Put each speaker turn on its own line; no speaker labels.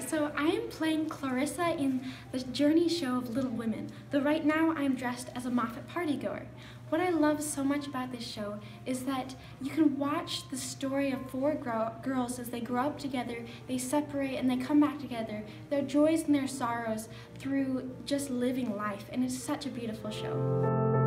So I am playing Clarissa in the journey show of Little Women, though right now I am dressed as a Moffat partygoer. What I love so much about this show is that you can watch the story of four girls as they grow up together, they separate and they come back together, their joys and their sorrows through just living life, and it's such a beautiful show.